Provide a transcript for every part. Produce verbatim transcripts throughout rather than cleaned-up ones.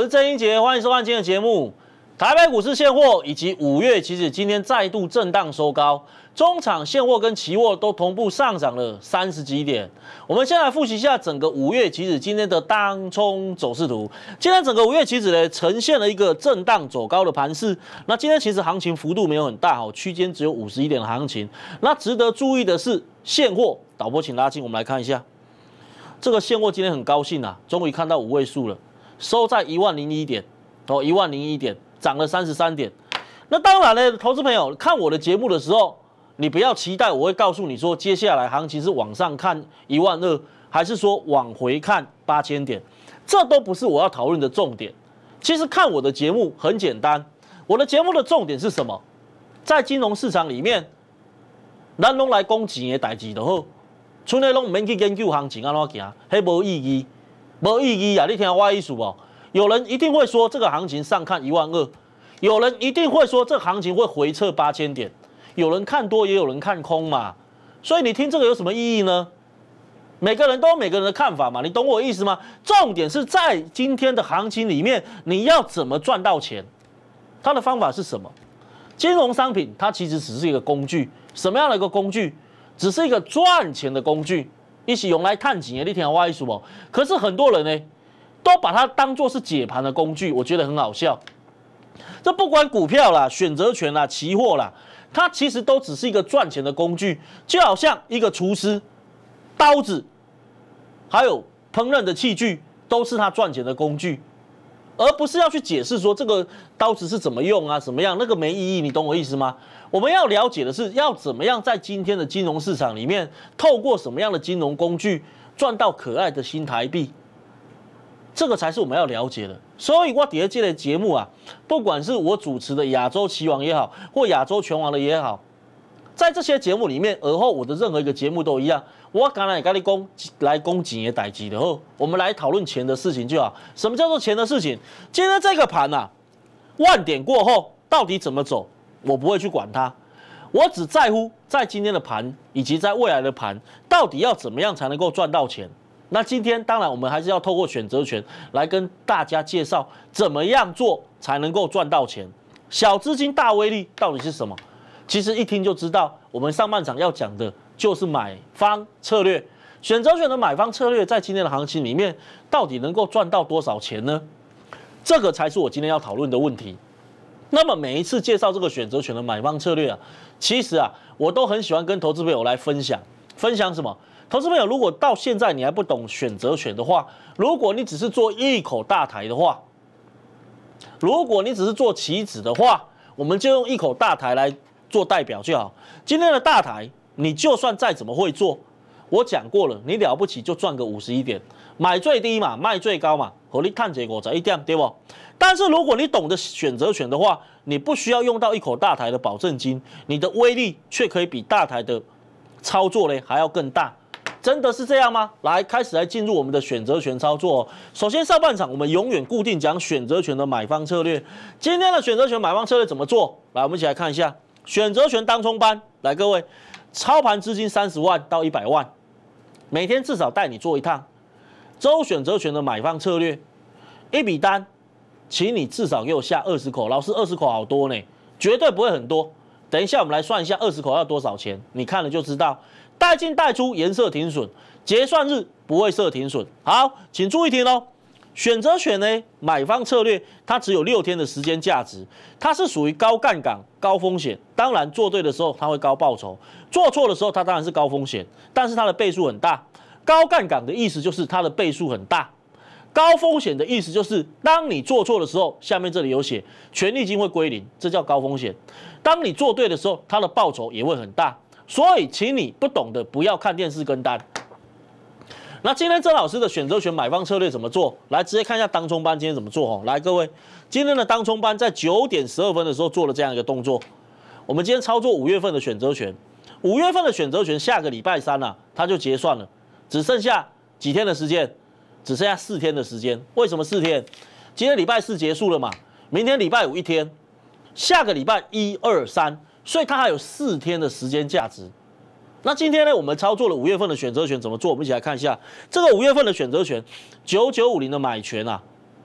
我是郑英杰，欢迎收看今天的节目。台北股市现货以及五月期指今天再度震荡收高，中场现货跟期货都同步上涨了三十几点。我们先来复习一下整个五月期指今天的当冲走势图。今天整个五月期指呢，呈现了一个震荡走高的盘势。那今天其实行情幅度没有很大哦，区间只有五十一点的行情。那值得注意的是现货，导播请拉近，我们来看一下。这个现货今天很高兴啊，终于看到五位数了，收在一万零一点，哦，一万零一点，涨了三十三点。那当然呢，投资朋友看我的节目的时候，你不要期待我会告诉你说接下来行情是往上看一万二，还是说往回看八千点，这都不是我要讨论的重点。其实看我的节目很简单，我的节目的重点是什么？在金融市场里面，咱拢来讲钱的代志就好。剩的拢唔免去研究行情安怎行，迄无意义，无意义啊！你听我意思无？有人一定会说这个行情上看一万二，有人一定会说这个行情会回撤八千点，有人看多也有人看空嘛，所以你听这个有什么意义呢？每个人都有每个人的看法嘛，你懂我意思吗？重点是在今天的行情里面，你要怎么赚到钱？它的方法是什么？金融商品它其实只是一个工具，什么样的一个工具？只是一个赚钱的工具，一起用来探钱的，你听我意思不？可是很多人呢，都把它当作是解盘的工具，我觉得很好笑。这不管股票啦、选择权啦、期货啦，它其实都只是一个赚钱的工具，就好像一个厨师，刀子，还有烹饪的器具，都是他赚钱的工具，而不是要去解释说这个刀子是怎么用啊，怎么样，那个没意义，你懂我意思吗？我们要了解的是，要怎么样在今天的金融市场里面，透过什么样的金融工具赚到可爱的新台币，这个才是我们要了解的。所以我第二届的节目啊，不管是我主持的亚洲棋王也好，或亚洲拳王的也好，在这些节目里面，而后我的任何一个节目都一样，我刚才也跟你讲来讲钱的代志的后，我们来讨论钱的事情就好。什么叫做钱的事情？今天这个盘啊，万点过后到底怎么走？我不会去管它，我只在乎在今天的盘以及在未来的盘，到底要怎么样才能够赚到钱。那今天当然我们还是要透过选择权来跟大家介绍怎么样做才能够赚到钱。小资金大威力到底是什么？其实一听就知道，我们上半场要讲的就是买方策略。选择权的买方策略在今天的行情里面，到底能够赚到多少钱呢？这个才是我今天要讨论的问题。那么每一次介绍这个选择权的买方策略啊，其实啊，我都很喜欢跟投资朋友来分享。分享什么？投资朋友，如果到现在你还不懂选择权的话，如果你只是做一口大台的话，如果你只是做期指的话，我们就用一口大台来做代表就好。今天的大台，你就算再怎么会做，我讲过了，你了不起就赚个五十一点，买最低嘛，卖最高嘛，合理看结果才一点，对不？但是如果你懂得选择权的话，你不需要用到一口大台的保证金，你的威力却可以比大台的操作嘞还要更大。真的是这样吗？来，开始来进入我们的选择权操作哦。首先上半场我们永远固定讲选择权的买方策略。今天的选择权买方策略怎么做？来，我们一起来看一下选择权当冲班。来，各位，操盘资金三十万到一百万，每天至少带你做一趟周选择权的买方策略，一笔单。请你至少给我下二十口，老师二十口好多呢，绝对不会很多。等一下我们来算一下二十口要多少钱，你看了就知道。带进带出颜色停损，结算日不会设停损。好，请注意听哦。选择权呢，买方策略它只有六天的时间价值，它是属于高杠杆、高风险。当然做对的时候它会高报酬，做错的时候它当然是高风险，但是它的倍数很大。高杠杆的意思就是它的倍数很大。高风险的意思就是，当你做错的时候，下面这里有写，权利金会归零，这叫高风险。当你做对的时候，它的报酬也会很大。所以，请你不懂的不要看电视跟单。那今天曾老师的选择权买方策略怎么做？来，直接看一下当冲班今天怎么做哦。来，各位，今天的当冲班在九点十二分的时候做了这样一个动作。我们今天操作五月份的选择权，五月份的选择权下个礼拜三啊，它就结算了，只剩下几天的时间。只剩下四天的时间，为什么四天？今天礼拜四结束了嘛，明天礼拜五一天，下个礼拜一二三，所以它还有四天的时间价值。那今天呢，我们操作了五月份的选择权怎么做？我们一起来看一下这个五月份的选择权，九九五零的买权啊，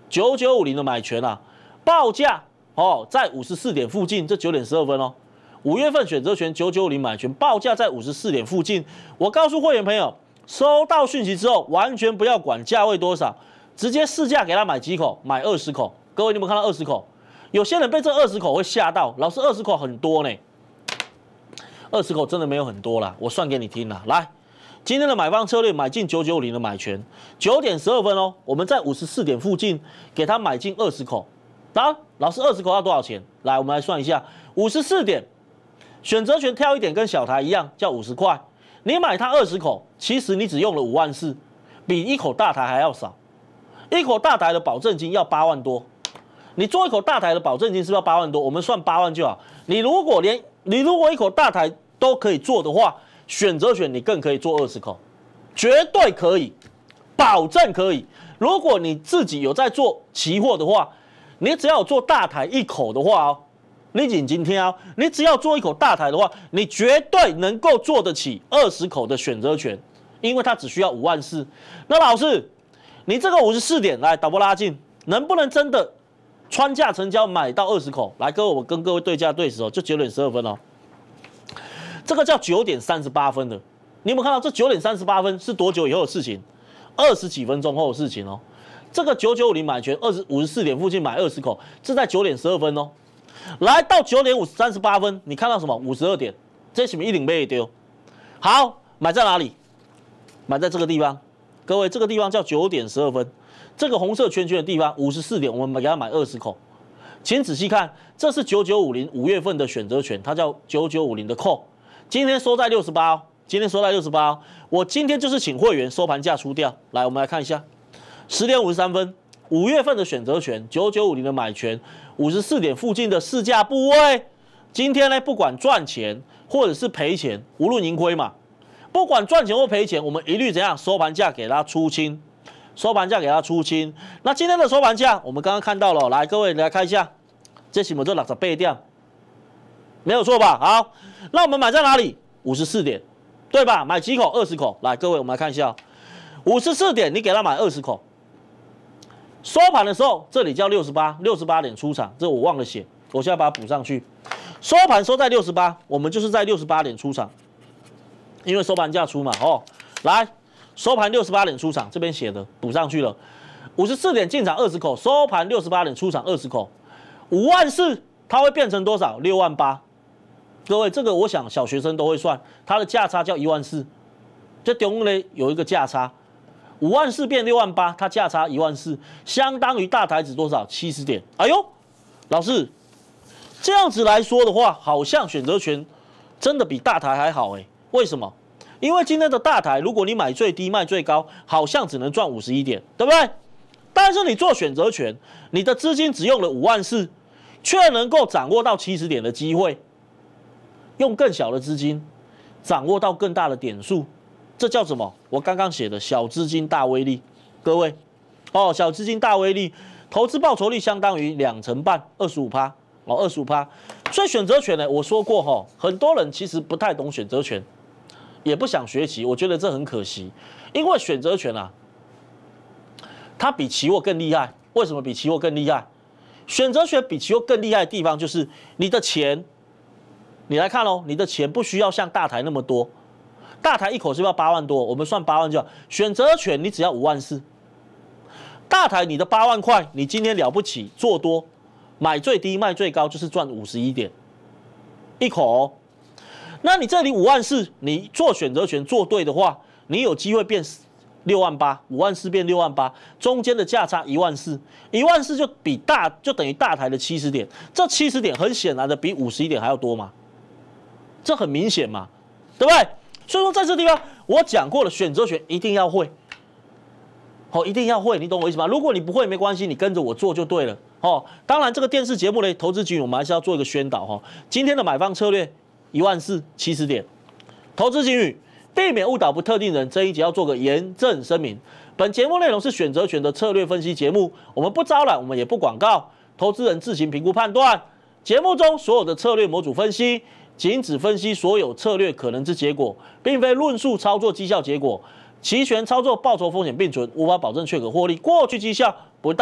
九九五零的买权啊，报价哦在五十四点附近，这九点十二分哦。五月份选择权九九五零买权报价在五十四点附近。我告诉会员朋友，收到讯息之后，完全不要管价位多少，直接市价给他买几口，买二十口。各位，你有没有看到二十口？有些人被这二十口会吓到，老师二十口很多呢。二十口真的没有很多啦，我算给你听啦。来，今天的买方策略买进九九五零的买权，九点十二分哦，我们在五十四点附近给他买进二十口。当然，老师二十口要多少钱？来，我们来算一下，五十四点。选择权挑一点跟小台一样，叫五十块。你买它二十口，其实你只用了五万四，比一口大台还要少。一口大台的保证金要八万多，你做一口大台的保证金是不是要八万多？我们算八万就好。你如果连你如果一口大台都可以做的话，选择权你更可以做二十口，绝对可以，保证可以。如果你自己有在做期货的话，你只要有做大台一口的话哦。你眼睛听啊！你只要做一口大台的话，你绝对能够做得起二十口的选择权，因为它只需要五万四。那老师，你这个五十四点来导播拉近，能不能真的穿价成交买到二十口？来，各位，我跟各位对价对时哦，就九点十二分哦。这个叫九点三十八分的，你有没有看到？这九点三十八分是多久以后的事情？二十几分钟后的事情哦。这个九九五零买权二十五十四点附近买二十口，这在九点十二分哦。来到九点五三十八分，你看到什么？五十二点，这是不是一定被丢？好，买在哪里？买在这个地方。各位，这个地方叫九点十二分，这个红色圈圈的地方，五十四点，我们给它买二十口。请仔细看，这是九九五零五月份的选择权，它叫九九五零的 call。今天收在六十八，今天收在六十八。我今天就是请会员收盘价出掉。来，我们来看一下，十点五十三分。五月份的选择权，九九五零的买权，五十四点附近的市价部位，今天呢，不管赚钱或者是赔钱，无论盈亏嘛，不管赚钱或赔钱，我们一律怎样收盘价给它出清，收盘价给它出清。那今天的收盘价，我们刚刚看到了，来各位来看一下，这是不是六十八点？没有错吧？好，那我们买在哪里？五十四点，对吧？买几口？二十口。来，各位我们来看一下，五十四点，你给它买二十口。收盘的时候，这里叫六十八，六十八点出场，这我忘了写，我现在把它补上去。收盘收在六十八，我们就是在六十八点出场，因为收盘价出嘛，哦，来，收盘六十八点出场，这边写的补上去了。五十四点进场二十口，收盘六十八点出场二十口，五万四，它会变成多少？六万八。各位，这个我想小学生都会算，它的价差叫一万四，这中间有一个价差。五万四变六万八，它价差一万四，相当于大台指多少？七十点。哎呦，老师，这样子来说的话，好像选择权真的比大台还好哎。为什么？因为今天的大台，如果你买最低卖最高，好像只能赚五十一点，对不对？但是你做选择权，你的资金只用了五万四，却能够掌握到七十点的机会，用更小的资金掌握到更大的点数。这叫什么？我刚刚写的小资金大威力，各位，哦，小资金大威力，投资报酬率相当于两成半，二十五趴，哦，二十五趴。所以选择权呢，我说过哈、哦，很多人其实不太懂选择权，也不想学习，我觉得这很可惜，因为选择权啊，它比期货更厉害。为什么比期货更厉害？选择权比期货更厉害的地方就是你的钱，你来看哦，你的钱不需要像大台那么多。大台一口是不是要八万多？我们算八万就好。选择权你只要五万四，大台你的八万块，你今天了不起做多，买最低卖最高就是赚五十一点一口哦。那你这里五万四，你做选择权做对的话，你有机会变六万八，五万四变六万八，中间的价差一万四，一万四就比大就等于大台的七十点，这七十点很显然的比五十一点还要多嘛，这很明显嘛，对不对？所以说，在这地方我讲过了，选择权一定要会，好、哦，一定要会，你懂我意思吗？如果你不会没关系，你跟着我做就对了。哦，当然这个电视节目呢，投资警语我们还是要做一个宣导哈、哦。今天的买方策略一万四七十点，投资警语避免误导不特定人，这一节要做个严正声明。本节目内容是选择权的策略分析节目，我们不招揽，我们也不广告，投资人自行评估判断。节目中所有的策略模组分析。仅只分析所有策略可能之结果，并非论述操作绩效结果。期权操作报酬风险并存，无法保证确可获利。过去绩效不代表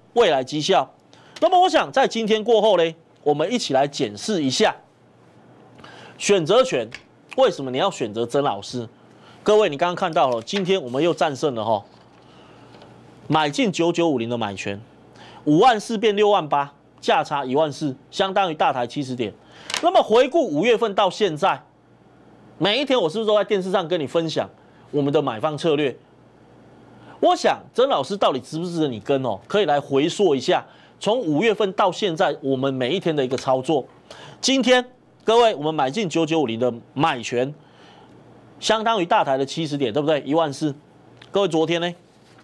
未来绩效。那么我想在今天过后呢，我们一起来检视一下选择权，为什么你要选择曾老师？各位，你刚刚看到了，今天我们又战胜了哈，买进九九五零的买权，五万四变六万八，价差一万四，相当于大台七十点。那么回顾五月份到现在，每一天我是不是都在电视上跟你分享我们的买方策略？我想曾老师到底值不值得你跟哦？可以来回溯一下，从五月份到现在我们每一天的一个操作。今天各位，我们买进九九五零的买权，相当于大台的七十点，对不对？一万四。各位，昨天呢？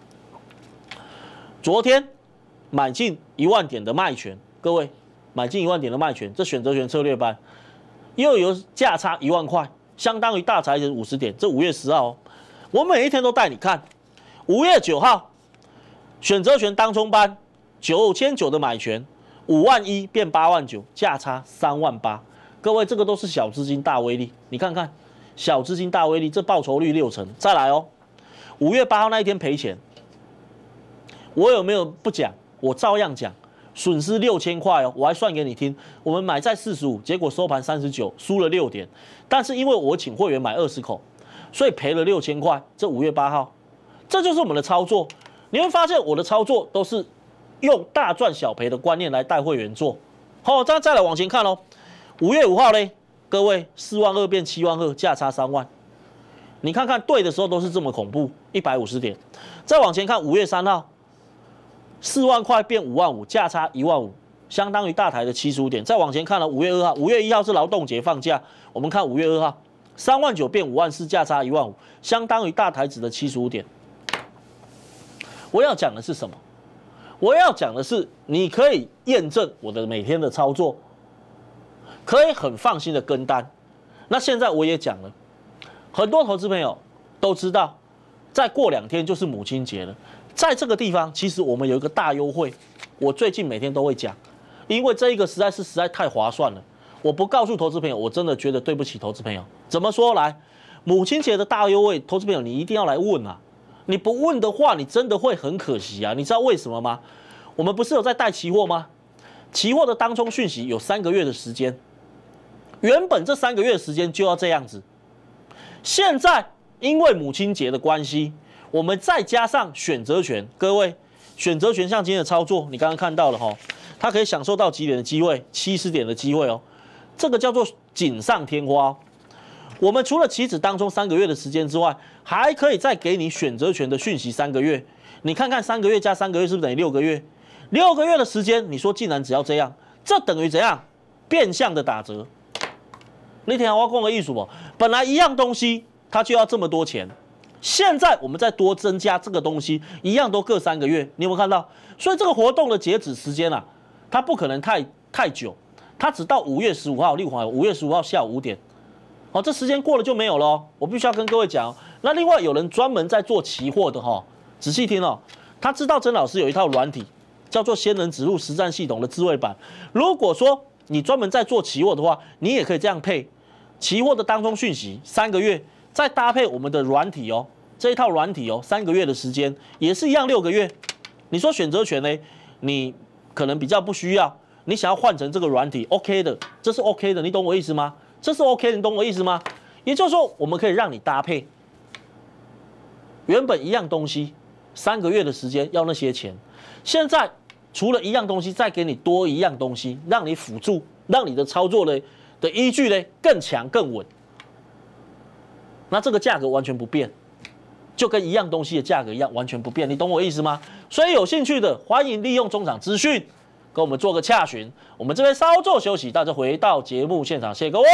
昨天买进一万点的卖权，各位买进一万点的卖权，这选择权策略班又有价差一万块，相当于大台的五十点。这五月十号哦，我每一天都带你看。五月九号，选择权当冲班九千九的买权，五万一变八万九，价差三万八。各位，这个都是小资金大威力，你看看，小资金大威力，这报酬率六成。再来哦，五月八号那一天赔钱，我有没有不讲？我照样讲，损失六千块哦，我还算给你听。我们买在四十五，结果收盘三十九，输了六点。但是因为我请会员买二十口，所以赔了六千块。这五月八号。这就是我们的操作，你会发现我的操作都是用大赚小赔的观念来带会员做。好，再再来往前看喽。五月五号嘞，各位四万二变七万二，价差三万。你看看对的时候都是这么恐怖，一百五十点。再往前看，五月三号，四万块变五万五，价差一万五，相当于大台的七十五点。再往前看了，五月二号，五月一号是劳动节放假，我们看五月二号，三万九变五万四，价差一万五，相当于大台指的七十五点。我要讲的是什么？我要讲的是，你可以验证我的每天的操作，可以很放心的跟单。那现在我也讲了，很多投资朋友都知道，再过两天就是母亲节了。在这个地方，其实我们有一个大优惠，我最近每天都会讲，因为这一个实在是实在太划算了。我不告诉投资朋友，我真的觉得对不起投资朋友。怎么说来？母亲节的大优惠，投资朋友你一定要来问啊！你不问的话，你真的会很可惜啊！你知道为什么吗？我们不是有在带期货吗？期货的当冲讯息有三个月的时间，原本这三个月的时间就要这样子，现在因为母亲节的关系，我们再加上选择权，各位选择权像今天的操作，你刚刚看到了哈，它可以享受到几点的机会？七十点的机会哦，这个叫做锦上添花哦。我们除了期指当中三个月的时间之外，还可以再给你选择权的讯息三个月。你看看三个月加三个月是不是等于六个月？六个月的时间，你说竟然只要这样，这等于怎样？变相的打折。你听我讲的意思不？本来一样东西它就要这么多钱，现在我们再多增加这个东西，一样都各三个月。你有没有看到？所以这个活动的截止时间啊，它不可能太太久，它只到五月十五号，另外五月十五号下午五点。哦，这时间过了就没有了哦。我必须要跟各位讲、哦，那另外有人专门在做期货的哈、哦，仔细听哦，他知道曾老师有一套软体，叫做仙人指路实战系统的智慧版。如果说你专门在做期货的话，你也可以这样配期货的当中讯息三个月，再搭配我们的软体哦，这一套软体哦，三个月的时间也是一样六个月。你说选择权呢？你可能比较不需要，你想要换成这个软体 ，OK 的，这是 OK 的，你懂我意思吗？这是 OK， 你懂我意思吗？也就是说，我们可以让你搭配，原本一样东西，三个月的时间要那些钱，现在除了一样东西，再给你多一样东西，让你辅助，让你的操作的的依据呢更强更稳。那这个价格完全不变，就跟一样东西的价格一样完全不变，你懂我意思吗？所以有兴趣的，欢迎利用中场资讯。跟我们做个洽询，我们这边稍作休息，大家回到节目现场，谢谢各位。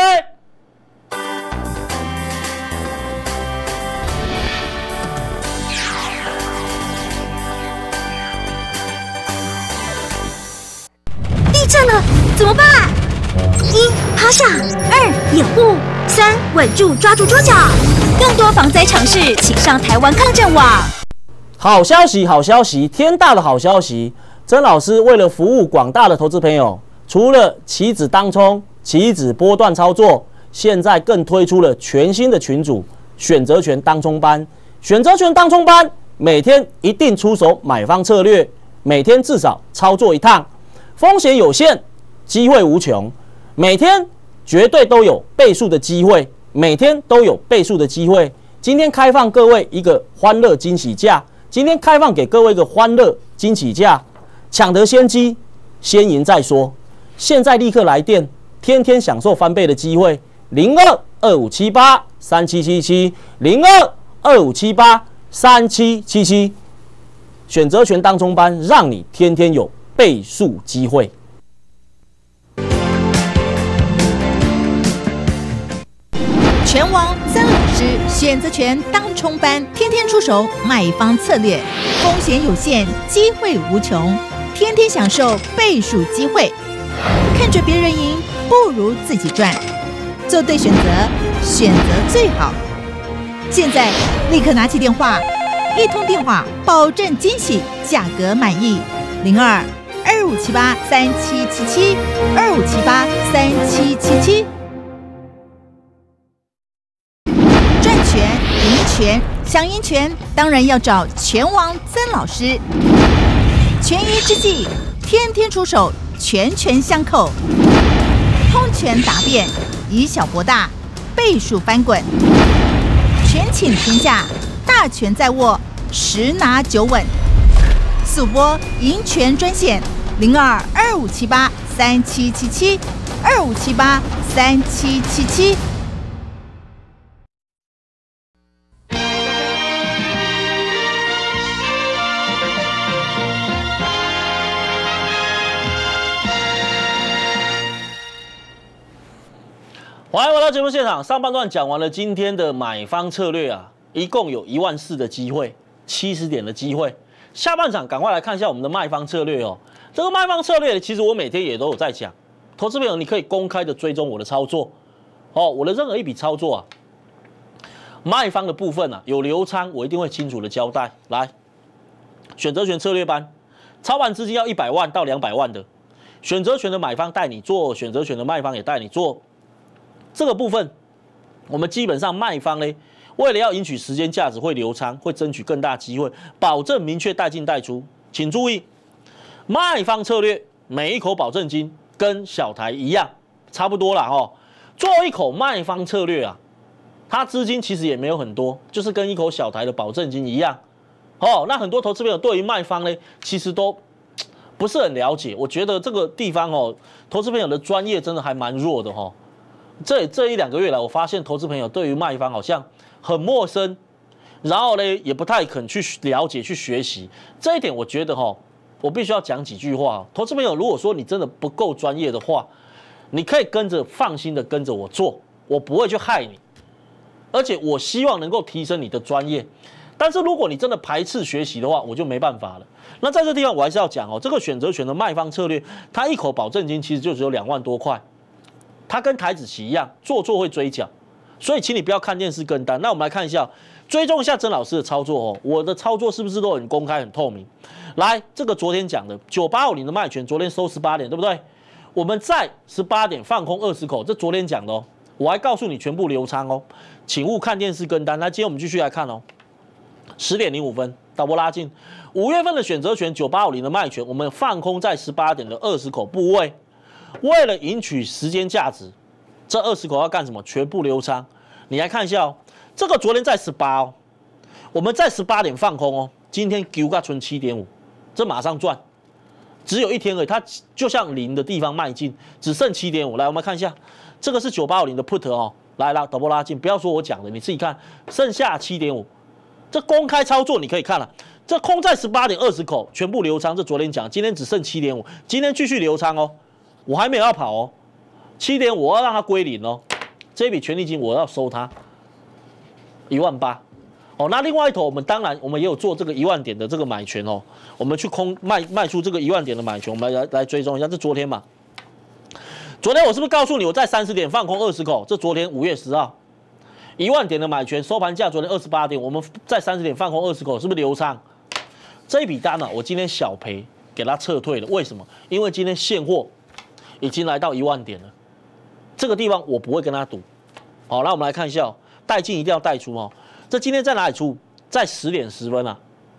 地震了，怎么办？一、趴下；二、掩护；三、稳住，抓住桌角。更多防灾常识，请上台湾抗震网。 好消息，好消息，天大的好消息！曾老师为了服务广大的投资朋友，除了期指当冲、期指波段操作，现在更推出了全新的群组选择权当冲班。选择权当冲班每天一定出手买方策略， 每天至少操作一趟，风险有限，机会无穷，每天绝对都有倍数的机会，每天都有倍数的机会。今天开放各位一个欢乐惊喜价，今天开放给各位一个欢乐惊喜价，抢得先机，先赢再说。现在立刻来电，天天享受翻倍的机会，零二二五七八三七七七，零二二五七八三七七七，选择权当冲班，让你天天有倍数机会。 拳王曾老师选择权当冲班，天天出手卖方策略，风险有限，机会无穷，天天享受倍数机会。看着别人赢，不如自己赚。做对选择，选择最好。现在立刻拿起电话，一通电话保证惊喜，价格满意。零二二五七八三七七七，二五七八三七七七。赚钱赢钱，想赢钱当然要找拳王曾老师。权宜之计，天天出手，拳拳相扣，通拳达变，以小博大，倍数翻滚，权倾天下，大权在握，十拿九稳。速播赢权专线零二二五七八三七七七，二五七八三七七七。 欢迎回到节目现场，上半段讲完了今天的买方策略啊，一共有一万四的机会，七十点的机会。下半场赶快来看一下我们的卖方策略哦。这个卖方策略其实我每天也都有在讲，投资朋友你可以公开的追踪我的操作哦，我的任何一笔操作啊，卖方的部分啊有流仓，我一定会清楚的交代。来，选择权策略班，操盘资金要一百万到两百万的，选择权的买方带你做，选择权的卖方也带你做。这个部分，我们基本上卖方呢，为了要赢取时间价值，会留仓，会争取更大机会，保证明确带进带出。请注意，卖方策略每一口保证金跟小台一样，差不多啦哦。最后一口卖方策略啊，它资金其实也没有很多，就是跟一口小台的保证金一样哦。那很多投资朋友对于卖方呢，其实都不是很了解。我觉得这个地方哦，投资朋友的专业真的还蛮弱的哦。这这一两个月来，我发现投资朋友对于卖方好像很陌生，然后呢也不太肯去了解、去学习。这一点我觉得哈，我必须要讲几句话。投资朋友，如果说你真的不够专业的话，你可以跟着放心的跟着我做，我不会去害你，而且我希望能够提升你的专业。但是如果你真的排斥学习的话，我就没办法了。那在这地方我还是要讲哦，这个选择权的卖方策略，它一口保证金其实就只有两万多块。它跟台指期一样，做做会追缴，所以请你不要看电视跟单。那我们来看一下，追踪一下曾老师的操作哦。我的操作是不是都很公开、很透明？来，这个昨天讲的九八五零的卖权，昨天收十八点，对不对？我们在十八点放空二十口，这昨天讲的哦。我还告诉你全部留仓哦，请勿看电视跟单。那今天我们继续来看哦，十点零五分导播拉近，五月份的选择权九八五零的卖权，我们放空在十八点的二十口部位。为了赢取时间价值，这二十口要干什么？全部留仓。你来看一下哦，这个昨天在十八哦，我们在十八点放空哦，今天丢个存七点五，这马上赚，只有一天而已，它就像零的地方迈进，只剩七点五。来，我们看一下，这个是九八五零的 put 哦，来啦，导播拉近，不要说我讲的，你自己看，剩下七点五，这公开操作你可以看了。这空在十八点二十口，全部留仓，这昨天讲，今天只剩七点五，今天继续留仓哦。我还没有要跑哦，七点我要让它归零哦，这笔权利金我要收它一万八哦。那另外一头我们当然我们也有做这个一万点的这个买权哦，我们去空卖卖出这个一万点的买权，我们来来追踪一下，这昨天嘛，昨天我是不是告诉你我在三十点放空二十口？这昨天五月十号一万点的买权收盘价昨天二十八点，我们在三十点放空二十口，是不是流仓？这一笔单呢、啊，我今天小赔给它撤退了，为什么？因为今天现货已经来到一万点了，这个地方我不会跟他赌。好，那我们来看一下、哦，带进一定要带出哦。这今天在哪里出？在十点十分啊，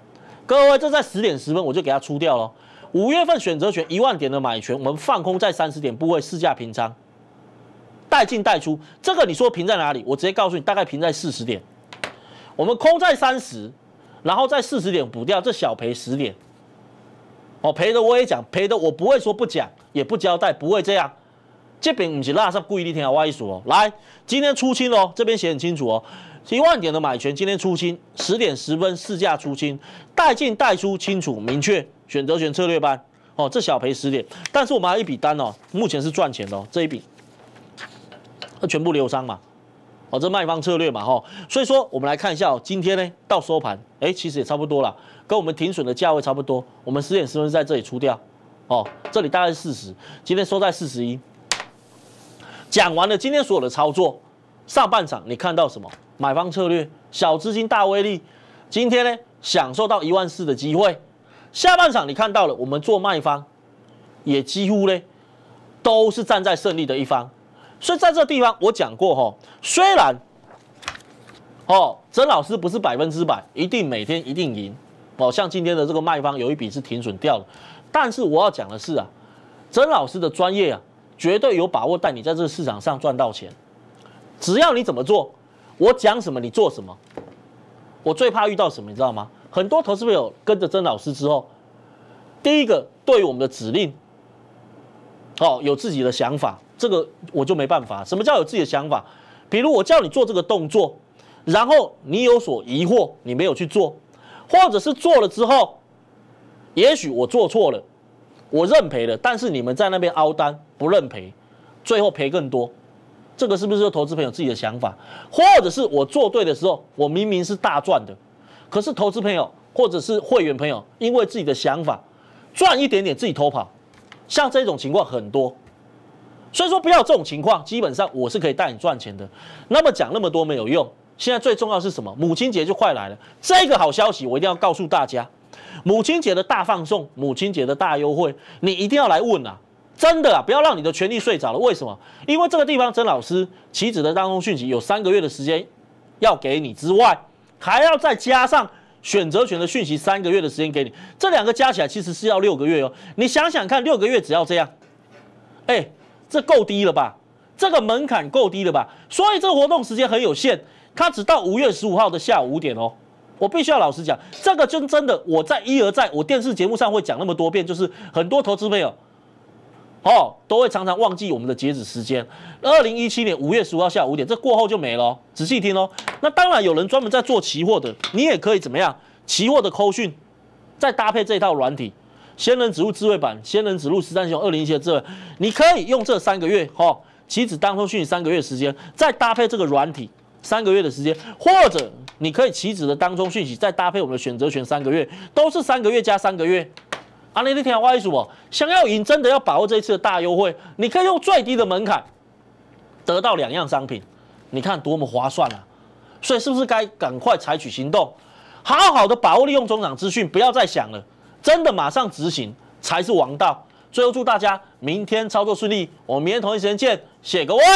各位，这在十点十分我就给它出掉了。五月份选择权一万点的买权，我们放空在三十点部位，市价平仓，带进带出。这个你说平在哪里？我直接告诉你，大概平在四十点。我们空在三十，然后在四十点补掉，这小赔十点。哦，赔的我也讲，赔的我不会说不讲，也不交代，不会这样。这边不是拉上故意你听我意思哦。来，今天出清哦，这边写很清楚哦。一万点的买权今天出清，十点十分市价出清，带进带出清楚明确，选择权策略班哦，这小赔十点，但是我们还有一笔单哦，目前是赚钱的哦，这一笔，那全部流商嘛，哦，这卖方策略嘛哈、哦，所以说我们来看一下哦，今天呢到收盘，哎，其实也差不多了，跟我们停损的价位差不多，我们十点十分在这里出掉，哦，这里大概是四十，今天收在四十一。讲完了今天所有的操作，上半场你看到什么？买方策略，小资金大威力。今天呢，享受到一万四的机会。下半场你看到了，我们做卖方，也几乎呢都是站在胜利的一方。所以在这个地方，我讲过哈，虽然哦，曾老师不是百分之百一定每天一定赢哦，像今天的这个卖方有一笔是停损掉的，但是我要讲的是啊，曾老师的专业啊，绝对有把握带你在这个市场上赚到钱。只要你怎么做。我讲什么你做什么，我最怕遇到什么，你知道吗？很多投资朋友跟着曾老师之后，第一个对于我们的指令，哦，有自己的想法，这个我就没办法。什么叫有自己的想法？比如我叫你做这个动作，然后你有所疑惑，你没有去做，或者是做了之后，也许我做错了，我认赔了，但是你们在那边凹单不认赔，最后赔更多。这个是不是投资朋友自己的想法？或者是我做对的时候，我明明是大赚的，可是投资朋友或者是会员朋友因为自己的想法赚一点点自己偷跑，像这种情况很多。所以说不要有这种情况，基本上我是可以带你赚钱的。那么讲那么多没有用，现在最重要是什么？母亲节就快来了，这个好消息我一定要告诉大家，母亲节的大放送，母亲节的大优惠，你一定要来问啊！真的啊，不要让你的权利睡着了。为什么？因为这个地方曾老师期指的当中讯息有三个月的时间要给你之外，还要再加上选择权的讯息三个月的时间给你，这两个加起来其实是要六个月哦。你想想看，六个月只要这样，哎、欸，这够低了吧？这个门槛够低了吧？所以这个活动时间很有限，它只到五月十五号的下午五点哦。我必须要老实讲，这个就真的我在一而再，我电视节目上会讲那么多遍，就是很多投资朋友。哦，都会常常忘记我们的截止时间。二零一七年五月十五号下午五点，这过后就没了、哦。仔细听哦。那当然有人专门在做期货的，你也可以怎么样？期货的扣讯，再搭配这套软体，仙人指路智慧版、仙人指路实战系统二零一七的智慧，你可以用这三个月，哈、哦，期指当中讯息三个月时间，再搭配这个软体三个月的时间，或者你可以期指的当中讯息，再搭配我们的选择权三个月，都是三个月加三个月。啊，你那听我意思不？想要赢，真的要把握这一次的大优惠，你可以用最低的门槛得到两样商品，你看多么划算啊！所以是不是该赶快采取行动，好好的把握利用中场资讯，不要再想了，真的马上执行才是王道。最后祝大家明天操作顺利，我们明天同一时间见，谢谢各位。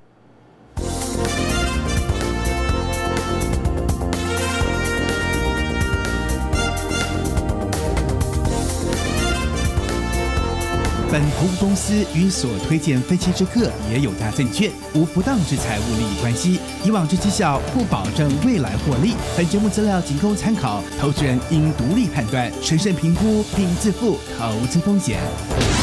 本投资公司与所推荐分期之客也有大证券，无不当之财务利益关系。以往之绩效不保证未来获利。本节目资料仅供参考，投资人应独立判断、审慎评估并自负投资风险。